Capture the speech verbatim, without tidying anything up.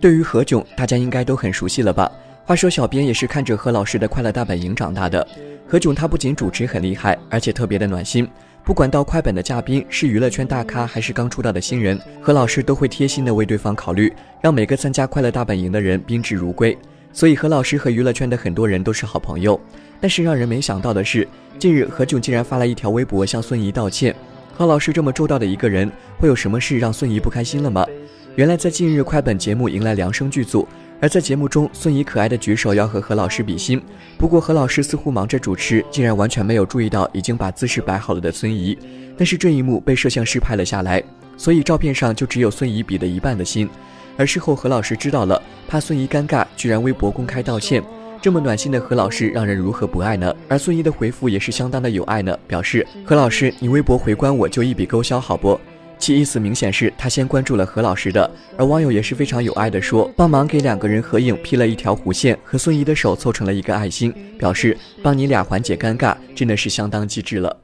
对于何炅，大家应该都很熟悉了吧？话说小编也是看着何老师的《快乐大本营》长大的。何炅他不仅主持很厉害，而且特别的暖心。不管到快本的嘉宾是娱乐圈大咖还是刚出道的新人，何老师都会贴心的为对方考虑，让每个参加快乐大本营的人宾至如归。所以何老师和娱乐圈的很多人都是好朋友。但是让人没想到的是，近日何炅竟然发了一条微博向孙怡道歉。何老师这么周到的一个人，会有什么事让孙怡不开心了吗？原来在近日快本节目迎来量身剧组，而在节目中，孙怡可爱的举手要和何老师比心，不过何老师似乎忙着主持，竟然完全没有注意到已经把姿势摆好了的孙怡。但是这一幕被摄像师拍了下来，所以照片上就只有孙怡比的一半的心。而事后何老师知道了，怕孙怡尴尬，居然微博公开道歉。这么暖心的何老师让人如何不爱呢？而孙怡的回复也是相当的有爱呢，表示何老师你微博回关我就一笔勾销好不？其意思明显是他先关注了何老师的。而网友也是非常有爱的说，帮忙给两个人合影 P 了一条弧线，和孙怡的手凑成了一个爱心，表示帮你俩缓解尴尬，真的是相当机智了。